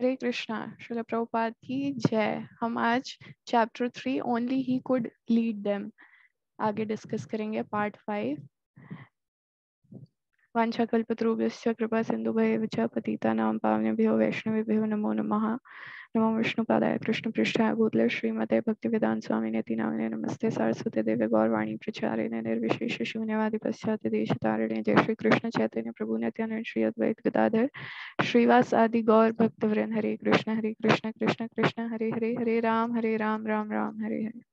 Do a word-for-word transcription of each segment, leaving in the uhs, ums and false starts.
हरे कृष्णा। श्रील प्रभुपाद की जय। हम आज chapter three only he could lead them आगे डिस्कस करेंगे, पार्ट फाइव। वाञ्छाकल्पतरुभ्यश्च कृपा सिन्धुभ्येव च पतितानां पावनेभ्यो वैष्णवेभ्यो नमो नमः। नमो विष्णुपादाय कृष्णपृष्ठाय भूतले श्रीमते भक्तिवेदांत स्वामिनेति नामिने नमस्ते सारस्वती देवे गौरवाणी प्रचारिणे निर्विशेष शून्यवादी पश्चात देशतारिणे जय श्री कृष्ण चैतन्य प्रभु नित्यानंद श्री अद्वैत गदाधर श्रीवास आदि गौर भक्तवृंद। हरे कृष्ण हरे कृष्ण कृष्ण कृष्ण हरे हरे, हरे राम हरे राम राम राम हरे हरे।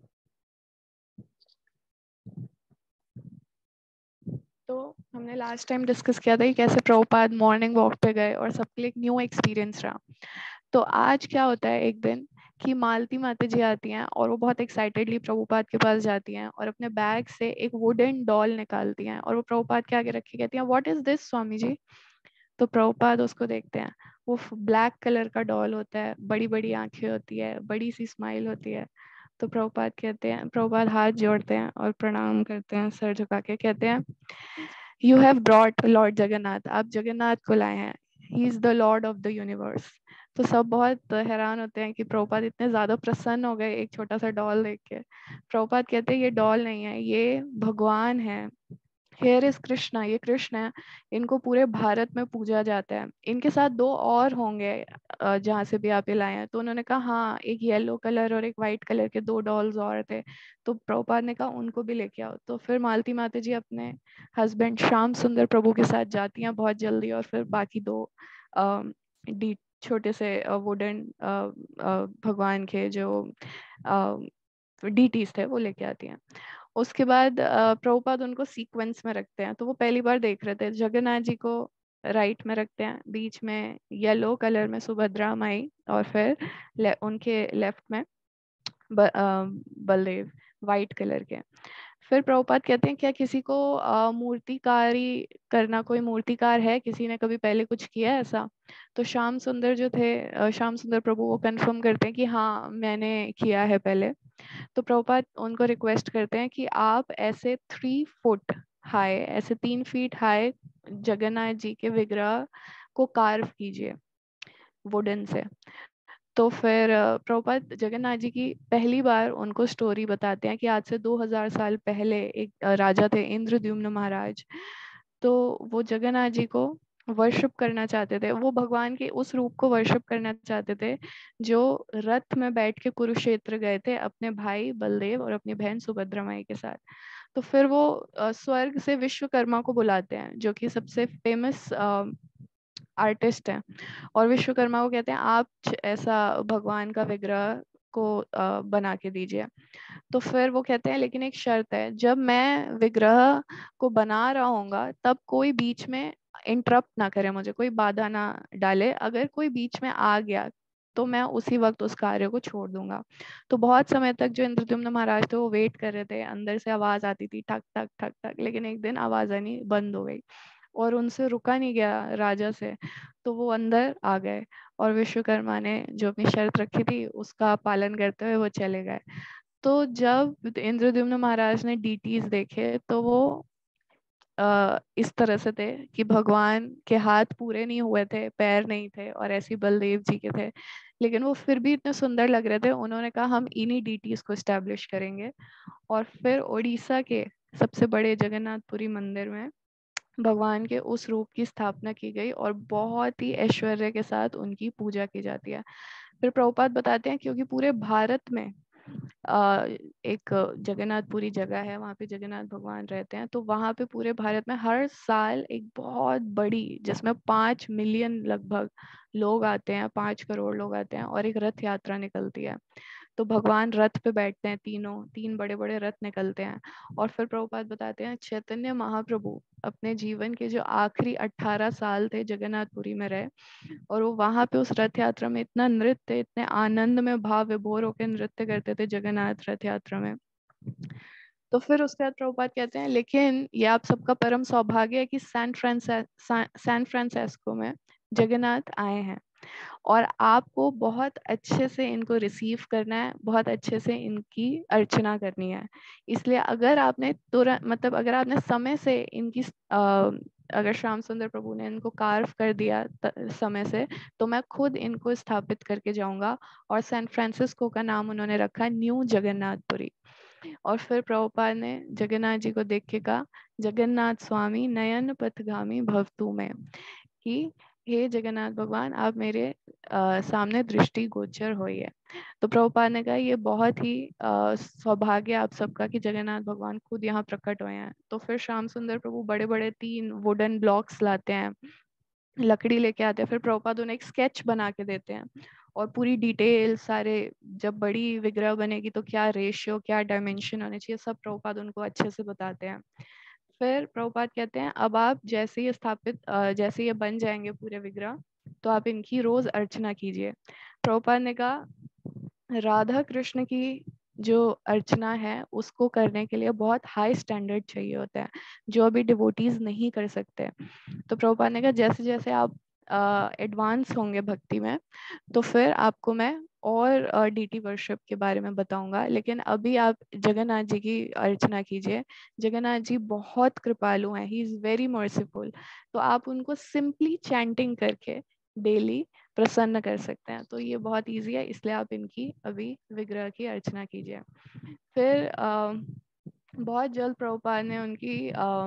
तो हमने लास्ट टाइम डिस्कस किया था कि कैसे प्रभुपाद मॉर्निंग वॉक पे गए और सबके लिए एक न्यू एक्सपीरियंस रहा। तो आज क्या होता है, एक दिन कि मालती माता जी आती हैं और वो बहुत एक्साइटेडली प्रभुपाद के पास जाती हैं और अपने बैग से एक वुडन डॉल निकालती हैं और वो प्रभुपाद के आगे रखी कहती हैं, what is this Swami ji. तो प्रभुपाद उसको देखते हैं। वो ब्लैक कलर का डॉल होता है, बड़ी बड़ी आंखें होती है, बड़ी सी स्माइल होती है। तो प्रभुपाद कहते हैं, प्रभुपाद हाथ जोड़ते हैं और प्रणाम करते हैं सर झुका के, कहते हैं, you have brought lord Jagannath, आप जगन्नाथ को लाए हैं, he is the lord of the universe. तो सब बहुत हैरान होते हैं कि प्रभुपाद इतने ज्यादा प्रसन्न हो गए एक छोटा सा डॉल देख के। प्रभुपाद कहते हैं, ये डॉल नहीं है, ये भगवान है। हेयर इज कृष्णा, ये कृष्ण है। इनको पूरे भारत में पूजा जाता है। इनके साथ दो और होंगे जहाँ से भी आप ये लाए हैं। तो उन्होंने कहा हाँ, एक येलो कलर और एक वाइट कलर के दो डॉल्स और थे। तो प्रभुपाद ने कहा उनको भी लेके आओ। तो फिर मालती माता जी अपने हस्बैंड श्याम सुंदर प्रभु के साथ जाती हैं बहुत जल्दी, और फिर बाकी दो आ, डी छोटे से वुडन भगवान के जो डीटीज थे वो लेके आती हैं। उसके बाद प्रभुपाद उनको सीक्वेंस में रखते हैं। तो वो पहली बार देख रहे थे, जगन्नाथ जी को राइट में रखते हैं, बीच में येलो कलर में सुभद्रा माई, और फिर ले, उनके लेफ्ट में ब, आ, बलदेव वाइट कलर के। फिर प्रभुपाद कहते हैं, क्या किसी को मूर्तिकारी करना, कोई मूर्तिकार है, किसी ने कभी पहले कुछ किया है ऐसा। तो श्याम सुंदर जो थे, श्याम सुंदर प्रभु, वो कंफर्म करते हैं कि हाँ मैंने किया है पहले। तो प्रभुपाद उनको रिक्वेस्ट करते हैं कि आप ऐसे थ्री फुट हाई, ऐसे तीन फीट हाई जगन्नाथ जी के विग्रह को कार्व कीजिए वुडन से। तो फिर प्रभुपाद जगन्नाथ जी की पहली बार उनको स्टोरी बताते हैं कि आज से दो हज़ार साल पहले एक राजा थे, इंद्रद्युम्न महाराज। तो वो जगन्नाथ जी को वर्शिप करना चाहते थे, वो भगवान के उस रूप को वर्शिप करना चाहते थे जो रथ में बैठ के कुरुक्षेत्र गए थे अपने भाई बलदेव और अपनी बहन सुभद्रा माई के साथ। तो फिर वो स्वर्ग से विश्वकर्मा को बुलाते हैं, जो कि सबसे फेमस आर्टिस्ट हैं, और विश्वकर्मा को कहते हैं आप ऐसा भगवान का विग्रह को बना के दीजिए। तो फिर वो कहते हैं लेकिन एक शर्त है, जब मैं विग्रह को बना रहा हूँगा तब कोई बीच में इंटरप्ट ना करे, मुझे कोई बाधा ना डाले। अगर कोई बीच में आ गया तो मैं उसी वक्त उस कार्य को छोड़ दूंगा। तो बहुत समय तक जो इंद्रद्युम्न महाराज थे वो वेट कर रहे थे, अंदर से आवाज आती थी ठक ठक ठक ठक, लेकिन एक दिन आवाज आनी बंद हो गई और उनसे रुका नहीं गया राजा से। तो वो अंदर आ गए और विश्वकर्मा ने जो अपनी शर्त रखी थी उसका पालन करते हुए वो चले गए। तो जब इंद्रद्युम्न महाराज ने डीटीज देखे तो वो आ, इस तरह से थे कि भगवान के हाथ पूरे नहीं हुए थे, पैर नहीं थे, और ऐसी बलदेव जी के थे, लेकिन वो फिर भी इतने सुंदर लग रहे थे। उन्होंने कहा हम इन्हीं डीटीज को एस्टेब्लिश करेंगे। और फिर उड़ीसा के सबसे बड़े जगन्नाथपुरी मंदिर में भगवान के उस रूप की स्थापना की गई और बहुत ही ऐश्वर्य के साथ उनकी पूजा की जाती है। फिर प्रभुपाद बताते हैं क्योंकि पूरे भारत में आ, एक जगन्नाथपुरी जगह है, वहाँ पे जगन्नाथ भगवान रहते हैं, तो वहाँ पे पूरे भारत में हर साल एक बहुत बड़ी, जिसमें पाँच मिलियन लगभग लोग आते हैं, पाँच करोड़ लोग आते हैं, और एक रथ यात्रा निकलती है। तो भगवान रथ पे बैठते हैं, तीनों तीन बड़े बड़े रथ निकलते हैं। और फिर प्रभुपाद बताते हैं चैतन्य महाप्रभु अपने जीवन के जो आखिरी अट्ठारह साल थे जगन्नाथपुरी में रहे, और वो वहां पे उस रथ यात्रा में इतना नृत्य, इतने आनंद में भाव विभोर होकर नृत्य करते थे जगन्नाथ रथ यात्रा में। तो फिर उसके बाद प्रभुपाद कहते हैं लेकिन ये आप सबका परम सौभाग्य है कि सैन फ्रांसिस सैन फ्रांसिस्को में जगन्नाथ आए हैं, और आपको बहुत अच्छे से इनको रिसीव करना है, बहुत अच्छे से इनकी अर्चना करनी है। इसलिए अगर आपने तुरंत, मतलब अगर आपने समय से इनकी अगर श्याम सुंदर प्रभु ने इनको कार्व कर दिया समय से, तो मैं खुद इनको स्थापित करके जाऊंगा। और सैन फ्रांसिस्को का नाम उन्होंने रखा न्यू जगन्नाथपुरी। और फिर प्रभुपाद ने जगन्नाथ जी को देख के कहा, जगन्नाथ स्वामी नयन पथगामी भवतु में, कि हे जगन्नाथ भगवान, आप मेरे आ, सामने दृष्टि गोचर होइए। तो प्रभुपाद ने कहा, ये बहुत ही आ, सौभाग्य आप सबका कि जगन्नाथ भगवान खुद यहाँ प्रकट हुए हैं। तो फिर श्याम सुंदर प्रभु बड़े बड़े तीन वुडन ब्लॉक्स लाते हैं, लकड़ी लेके आते हैं, फिर प्रभुपाद उन्हें एक स्केच बना के देते हैं और पूरी डिटेल सारे, जब बड़ी विग्रह बनेगी तो क्या रेशियो, क्या डायमेंशन होने चाहिए, सब प्रभुपाद उनको अच्छे से बताते हैं। फिर प्रभुपाद कहते हैं, अब आप जैसे ये स्थापित जैसे ये बन जाएंगे पूरे विग्रह, तो आप इनकी रोज अर्चना कीजिए। प्रभुपाद ने कहा, राधा कृष्ण की जो अर्चना है उसको करने के लिए बहुत हाई स्टैंडर्ड चाहिए होता है, जो अभी डिवोटीज नहीं कर सकते। तो प्रभुपाद ने कहा, जैसे जैसे आप एडवांस uh, होंगे भक्ति में, तो फिर आपको मैं और डीटी वर्शिप के बारे में बताऊंगा, लेकिन अभी आप जगन्नाथ जी की अर्चना कीजिए। जगन्नाथ जी बहुत कृपालु हैं, ही इज वेरी मर्सीफुल। तो आप उनको सिंपली चैंटिंग करके डेली प्रसन्न कर सकते हैं। तो ये बहुत इजी है, इसलिए आप इनकी अभी विग्रह की अर्चना कीजिए। फिर आ, बहुत जल्द प्रभुपाद ने उनकी आ,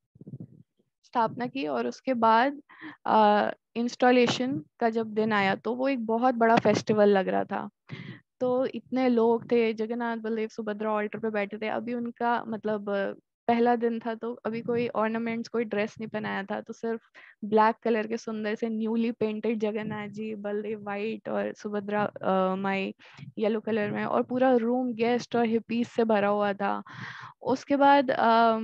स्थापना की, और उसके बाद इंस्टॉलेशन का जब दिन आया तो वो एक बहुत बड़ा फेस्टिवल लग रहा था। तो इतने लोग थे, जगन्नाथ बलदेव सुभद्रा ऑल्टर पे बैठे थे। अभी उनका मतलब पहला दिन था, तो अभी कोई ऑर्नामेंट्स, कोई ड्रेस नहीं पहनाया था, तो सिर्फ ब्लैक कलर के सुंदर से newly painted Jagannath ji, Baldev white और सुभद्रा माई येलो कलर में, और पूरा रूम गेस्ट और हिपीस से भरा हुआ था। उसके बाद आ,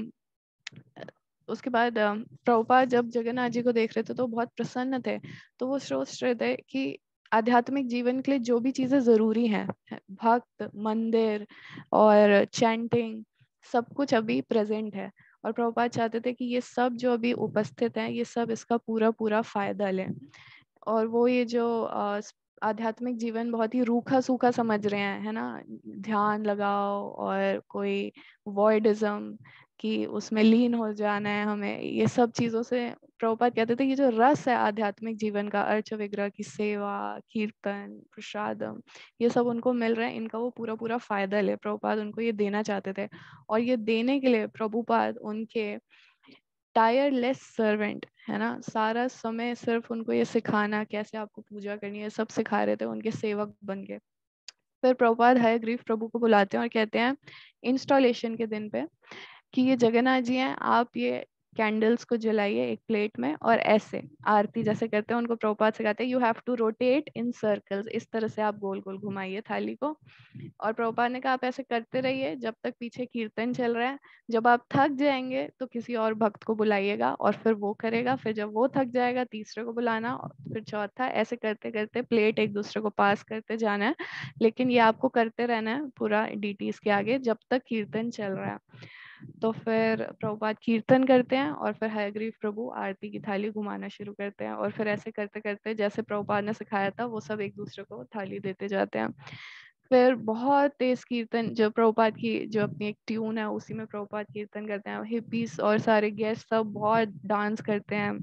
उसके बाद प्रभुपाद जब जगन्नाथ जी को देख रहे थे तो बहुत प्रसन्न थे। तो वो सोच रहे थे कि आध्यात्मिक जीवन के लिए जो भी चीजें जरूरी हैं, भक्त, मंदिर और चैंटिंग, सब कुछ अभी प्रेजेंट है, और प्रभुपाद चाहते थे कि ये सब जो अभी उपस्थित हैं, ये सब इसका पूरा पूरा फायदा लें। और वो ये जो आध्यात्मिक जीवन बहुत ही रूखा सूखा समझ रहे हैं, है ना, ध्यान लगाओ और कोई वॉइडिज्म कि उसमें लीन हो जाना है हमें, ये सब चीजों से प्रभुपाद कहते थे ये जो रस है आध्यात्मिक जीवन का, अर्च विग्रह की सेवा, कीर्तन, प्रसादम, ये सब उनको मिल रहा है, इनका वो पूरा पूरा फायदा ले। प्रभुपाद उनको ये देना चाहते थे, और ये देने के लिए प्रभुपाद उनके टायरलेस सर्वेंट, है ना, सारा समय सिर्फ उनको ये सिखाना कैसे आपको पूजा करनी है, सब सिखा रहे थे, उनके सेवक बन के। फिर प्रभुपाद हयग्रीव प्रभु को बुलाते हैं और कहते हैं इंस्टॉलेशन के दिन पे कि ये जगन्नाथ जी हैं, आप ये कैंडल्स को जलाइए एक प्लेट में, और ऐसे आरती जैसे करते हैं उनको प्रभुपाद सिखाते हैं, you have to rotate in circles, इस तरह से आप गोल गोल घुमाइए थाली को। और प्रभुपाद ने कहा, आप ऐसे करते रहिए जब तक पीछे कीर्तन चल रहा है, जब आप थक जाएंगे तो किसी और भक्त को बुलाइएगा और फिर वो करेगा, फिर जब वो थक जाएगा तीसरे को बुलाना, फिर चौथा, ऐसे करते करते प्लेट एक दूसरे को पास करते जाना है। लेकिन ये आपको करते रहना है पूरा डीटीज के आगे जब तक कीर्तन चल रहा है। तो फिर प्रभुपाद कीर्तन करते हैं, और फिर हयग्रीव प्रभु आरती की थाली घुमाना शुरू करते हैं, और फिर ऐसे करते करते जैसे प्रभुपाद ने सिखाया था वो सब एक दूसरे को थाली देते जाते हैं। फिर बहुत तेज कीर्तन, जो प्रभुपाद की जो अपनी एक ट्यून है उसी में प्रभुपाद कीर्तन करते हैं, हिप्पीस और सारे गेस्ट सब बहुत डांस करते हैं।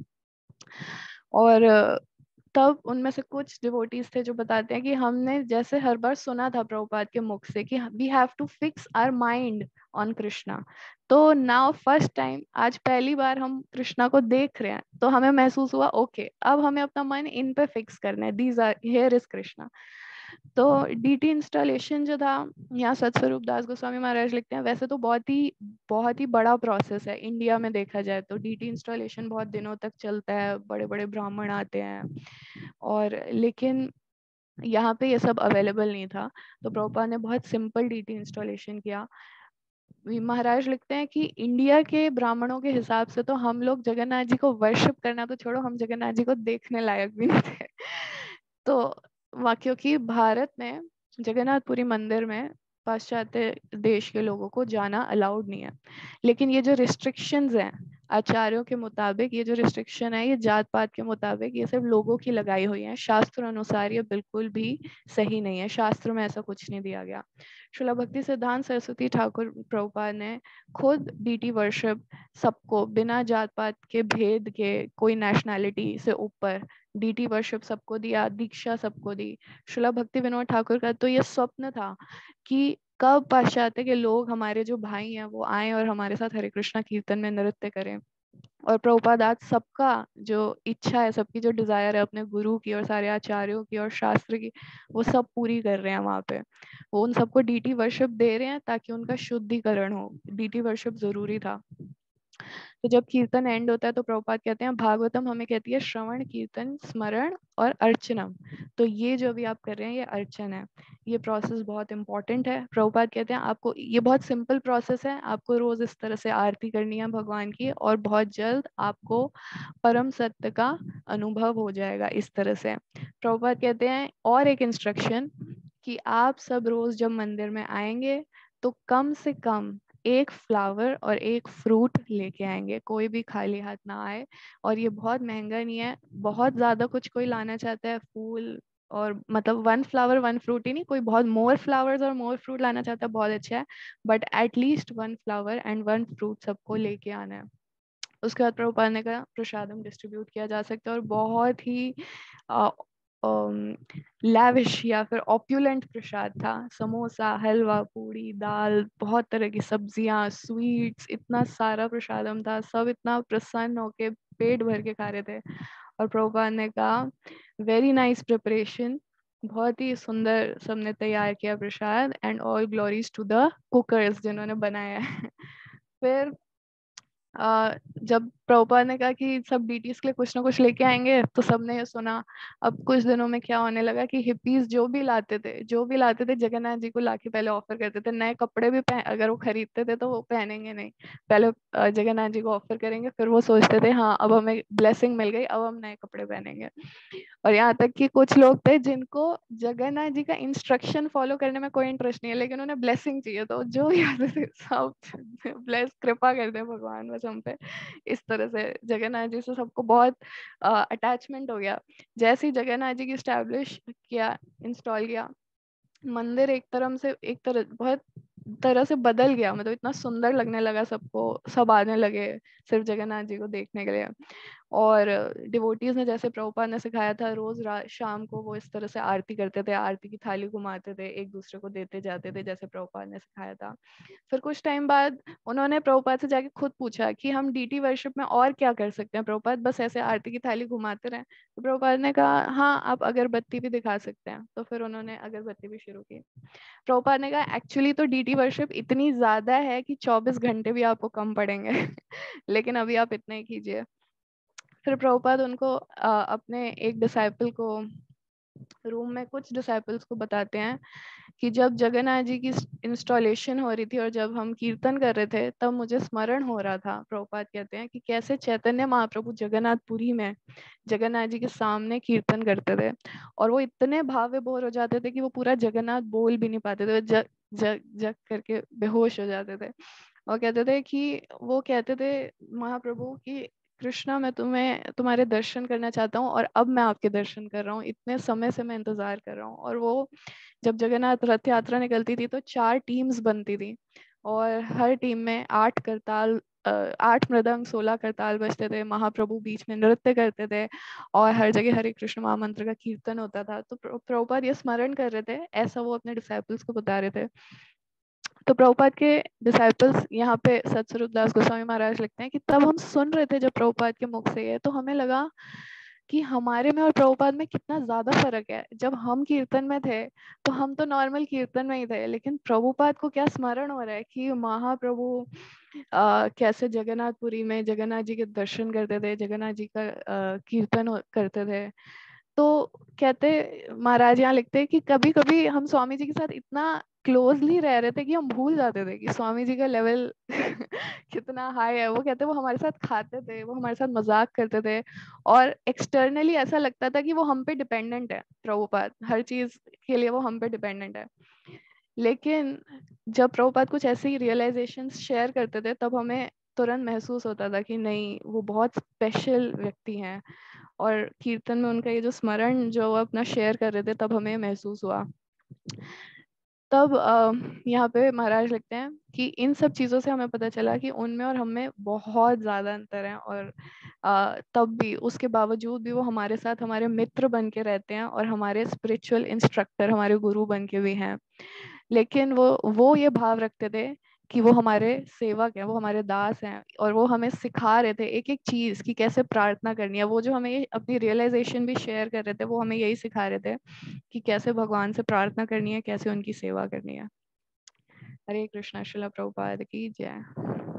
और तब उनमें से कुछ डिवोटीज थे जो बताते हैं कि हमने जैसे हर बार सुना था प्रभुपाद के मुख से कि we have to fix our mind on Krishna, तो नाउ फर्स्ट टाइम, आज पहली बार हम कृष्णा को देख रहे हैं, तो हमें महसूस हुआ ओके okay, अब हमें अपना मन इन पे फिक्स करना है, these are here is Krishna. तो डीटी इंस्टॉलेशन जो था, यहाँ सतस्वरूप दास गोस्वामी महाराज लिखते हैं, वैसे तो बहुत ही बहुत ही बड़ा प्रोसेस है इंडिया में देखा जाए तो, डीटी इंस्टॉलेशन बहुत दिनों तक चलता है, बड़े बड़े ब्राह्मण आते हैं, और लेकिन यहाँ पे ये सब अवेलेबल नहीं था। तो प्रभुपाद ने बहुत सिंपल डीटी इंस्टॉलेशन किया। महाराज लिखते हैं कि इंडिया के ब्राह्मणों के हिसाब से तो हम लोग जगन्नाथ जी को वर्शिप करना तो छोड़ो, हम जगन्नाथ जी को देखने लायक भी नहीं थे। तो वहाँ, क्योंकि भारत में जगन्नाथपुरी मंदिर में पाश्चात्य देश के लोगों को जाना अलाउड नहीं है, लेकिन ये जो रिस्ट्रिक्शंस हैं आचार्यों के मुताबिक ये जो रिस्ट्रिक्शन है ये जात पात के मुताबिक ये सिर्फ लोगों की लगाई हुई है, शास्त्र अनुसार ये बिल्कुल भी सही नहीं है, शास्त्र में ऐसा कुछ नहीं दिया गया। श्रील भक्ति सिद्धांत सरस्वती ठाकुर प्रभुपाद ने खुद डीटी वर्शिप सबको बिना जात पात के भेद के, कोई नेशनैलिटी से ऊपर डीटी वर्शिप सबको दिया, दीक्षा सबको दी। श्रील भक्ति विनोद ठाकुर का तो ये स्वप्न था कि कब पाश्चात्य के लोग, हमारे जो भाई हैं, वो आए और हमारे साथ हरे कृष्णा कीर्तन में नृत्य करें। और प्रभुपाद आज सबका जो इच्छा है, सबकी जो डिजायर है अपने गुरु की और सारे आचार्यों की और शास्त्र की, वो सब पूरी कर रहे हैं वहाँ पे। वो उन सबको डीटी वर्शिप दे रहे हैं ताकि उनका शुद्धिकरण हो। डीटी वर्शिप जरूरी था। तो जब कीर्तन एंड होता है तो प्रभुपाद कहते हैं, भागवतम हमें कहती है श्रवण, कीर्तन, स्मरण और अर्चनम। तो ये जो भी आप कर रहे हैं ये अर्चन है। ये प्रोसेस बहुत इंपॉर्टेंट है। प्रभुपाद कहते हैं आपको, ये बहुत सिंपल प्रोसेस है, आपको रोज इस तरह से आरती करनी है भगवान की और बहुत जल्द आपको परम सत्य का अनुभव हो जाएगा इस तरह से। प्रभुपाद कहते हैं और एक इंस्ट्रक्शन कि आप सब रोज जब मंदिर में आएंगे तो कम से कम एक फ्लावर और एक फ्रूट लेके आएंगे, कोई भी खाली हाथ ना आए। और ये बहुत महंगा नहीं है, बहुत ज्यादा कुछ कोई लाना चाहता है फूल और मतलब वन फ्लावर वन फ्रूट ही नहीं, कोई बहुत मोर फ्लावर्स और मोर फ्रूट लाना चाहता है, बहुत अच्छा है, but at least one flower and one fruit सबको लेके आना है। उसके बाद प्रभुपाद ने कहा प्रसादम डिस्ट्रीब्यूट किया जा सकता है और बहुत ही लैविश या फिर ऑप्युलेंट प्रसाद था। समोसा, हलवा, पूड़ी, दाल, बहुत तरह की सब्जियां, स्वीट्स, इतना सारा प्रसादम था। सब इतना प्रसन्न होके पेट भर के खा रहे थे। और प्रभुपाद ने कहा वेरी नाइस प्रिपरेशन, बहुत ही सुंदर सबने तैयार किया prasad, and all glories to the cookers जिन्होंने बनाया है। फिर Uh, जब प्रभुपाद ने कहा कि सब डीटीज के लिए कुछ ना कुछ लेके आएंगे तो सबने ये सुना। अब कुछ दिनों में क्या होने लगा कि हिप्पीज जो भी लाते थे जो भी लाते थे जगन्नाथ जी को लाके पहले ऑफर करते थे। नए कपड़े भी पहन, अगर वो खरीदते थे तो वो पहनेंगे नहीं, पहले जगन्नाथ जी को ऑफर करेंगे, फिर वो सोचते थे हाँ अब हमें ब्लेसिंग मिल गई, अब हम नए कपड़े पहनेंगे। और यहाँ तक कि कुछ लोग थे जिनको जगन्नाथ जी का इंस्ट्रक्शन फॉलो करने में कोई इंटरेस्ट नहीं है, लेकिन उन्हें ब्लेसिंग चाहिए, तो जो भी आते थे सब ब्लेस, कृपा करते हैं भगवान बस हम पे। इस तरह से जगन्नाथ जी से सबको बहुत अटैचमेंट हो गया। जैसे ही जगन्नाथ जी की स्टैब्लिश किया, इंस्टॉल किया, मंदिर एक तरह से एक तरह बहुत तरह से बदल गया, मतलब इतना सुंदर लगने लगा सबको, सब आने लगे सिर्फ जगन्नाथ जी को देखने के लिए। और डिवोटीज ने जैसे प्रभुपाद ने सिखाया था, रोज शाम को वो इस तरह से आरती करते थे, आरती की थाली घुमाते थे, एक दूसरे को देते जाते थे जैसे प्रभुपाद ने सिखाया था। फिर कुछ टाइम बाद उन्होंने प्रभुपाद से जाके खुद पूछा कि हम डीटी वर्शिप में और क्या कर सकते हैं प्रभुपाद, बस ऐसे आरती की थाली घुमाते रहे? तो प्रभुपाद ने कहा हाँ आप अगरबत्ती भी दिखा सकते हैं। तो फिर उन्होंने अगरबत्ती भी शुरू की। प्रभुपाद ने कहा एक्चुअली तो डीटी वर्शिप इतनी ज्यादा है कि चौबीस घंटे भी आपको कम पड़ेंगे लेकिन अभी आप इतना ही कीजिए। फिर प्रभुपाद उनको आ, अपने एक डिसाइपल को रूम में कुछ डिसाइपल्स को बताते हैं कि जब जगन्नाथ जी की इंस्टॉलेशन हो रही थी और जब हम कीर्तन कर रहे थे तब मुझे स्मरण हो रहा था। प्रभुपाद कहते हैं कि कैसे चैतन्य महाप्रभु जगन्नाथपुरी में जगन्नाथ जी के सामने कीर्तन करते थे और वो इतने भाव विभोर हो जाते थे कि वो पूरा जगन्नाथ बोल भी नहीं पाते थे, जग जग जग करके बेहोश हो जाते थे। और कहते थे कि वो कहते थे महाप्रभु की कृष्णा मैं तुम्हें तुम्हारे दर्शन करना चाहता हूँ और अब मैं आपके दर्शन कर रहा हूँ, इतने समय से मैं इंतजार कर रहा हूँ। और वो जब जगन्नाथ रथ यात्रा निकलती थी तो चार टीम्स बनती थी और हर टीम में आठ करताल, आठ मृदंग, सोलह करताल बजते थे, महाप्रभु बीच में नृत्य करते थे और हर जगह हरे कृष्ण महामंत्र का कीर्तन होता था। तो प्रभुपाद ये स्मरण कर रहे थे, ऐसा वो अपने डिसाइपल्स को बता रहे थे। तो प्रभुपाद के डिसाइपल्स यहाँ पे सतस्वरूप दास गोस्वामी महाराज लिखते हैं कि तब हम सुन रहे थे जब प्रभुपाद के मुख से ये, तो हमें लगा कि हमारे में और प्रभुपाद में कितना ज्यादा फर्क है। जब हम कीर्तन में थे तो हम तो नॉर्मल कीर्तन में ही थे, लेकिन प्रभुपाद को क्या स्मरण हो रहा है कि महाप्रभु आ, कैसे जगन्नाथपुरी में जगन्नाथ जी के दर्शन करते थे, जगन्नाथ जी का आ, कीर्तन करते थे। तो कहते महाराज यहाँ लिखते हैं कि कभी कभी हम स्वामी जी के साथ इतना क्लोजली रह रहे थे कि हम भूल जाते थे कि स्वामी जी का लेवल कितना हाई है। वो कहते वो हमारे साथ खाते थे, वो हमारे साथ मजाक करते थे और एक्सटर्नली ऐसा लगता था कि वो हम पे डिपेंडेंट है, प्रभुपाद हर चीज के लिए वो हम पे डिपेंडेंट है। लेकिन जब प्रभुपाद कुछ ऐसे ही रियलाइजेशन शेयर करते थे तब हमें तुरंत महसूस होता था कि नहीं, वो बहुत स्पेशल व्यक्ति हैं। और कीर्तन में उनका ये जो स्मरण जो वो अपना शेयर कर रहे थे, तब हमें महसूस हुआ। तब अ, यहाँ पे महाराज लिखते हैं कि इन सब चीज़ों से हमें पता चला कि उनमें और हम में बहुत ज़्यादा अंतर है, और अ, तब भी उसके बावजूद भी वो हमारे साथ हमारे मित्र बन के रहते हैं और हमारे स्पिरिचुअल इंस्ट्रक्टर, हमारे गुरु बन के भी हैं। लेकिन वो वो ये भाव रखते थे कि वो हमारे सेवक हैं, वो हमारे दास हैं, और वो हमें सिखा रहे थे एक एक चीज़ कि कैसे प्रार्थना करनी है। वो जो हमें ये अपनी रियलाइजेशन भी शेयर कर रहे थे, वो हमें यही सिखा रहे थे कि कैसे भगवान से प्रार्थना करनी है, कैसे उनकी सेवा करनी है। हरे कृष्णा। श्रील प्रभुपाद की जय।